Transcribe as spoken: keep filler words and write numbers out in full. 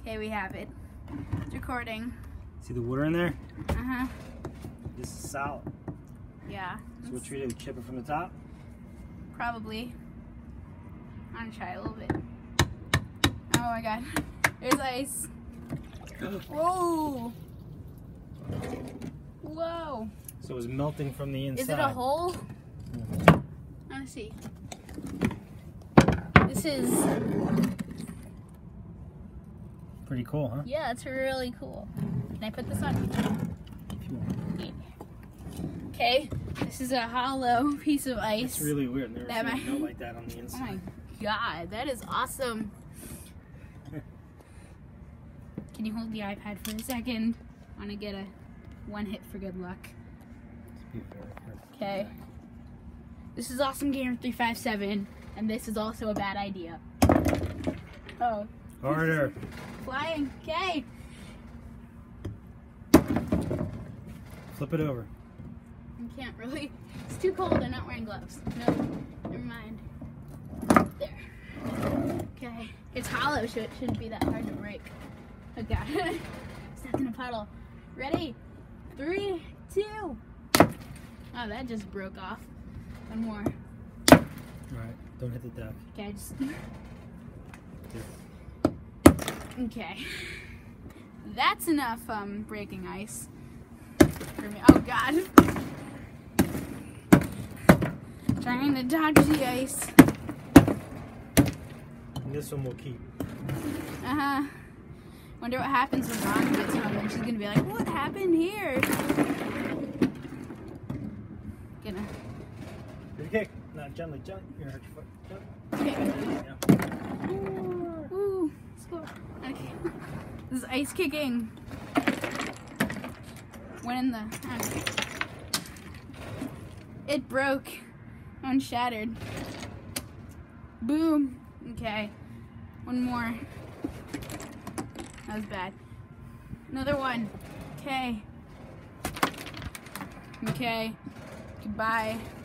Okay, we have it. It's recording. See the water in there? Uh-huh. This is solid. Yeah. So what should we do? Chip it from the top? Probably. I'm gonna try a little bit. Oh my god. There's ice. Whoa! Whoa! So it was melting from the inside. Is it a hole? I wanna see. This is... Pretty cool, huh? Yeah, it's really cool. Can I put this on? If you want. Okay, this is a hollow piece of ice. It's really weird. Never That seen it might- melt like that on the Oh inside. my god, that is awesome. Can you hold the iPad for a second? I want to get a one hit for good luck. Okay. This is Awesome Gamer three five seven, and this is also a bad idea. Oh. Harder. Flying. Okay. Flip it over. I can't really. It's too cold. I'm not wearing gloves. No. Never mind. There. Okay. It's hollow, so it shouldn't be that hard to break. Oh god. Stuck in a puddle. Ready? Three, two. Oh, that just broke off. One more. Alright, don't hit the deck. Okay, just. Okay. That's enough um breaking ice for me. Oh god. Trying to dodge the ice. And this one will keep. Uh-huh. Wonder what happens when Ron gets home and she's gonna be like, what happened here? Gonna Good kick. No, gently, gently. You're gonna hurt your foot. Gently. kick. Yeah. Ooh, score. Okay. This is ice kicking. Went in the. I don't know. It broke. One shattered. Boom. Okay. One more. That was bad. Another one. Okay. Okay. Goodbye.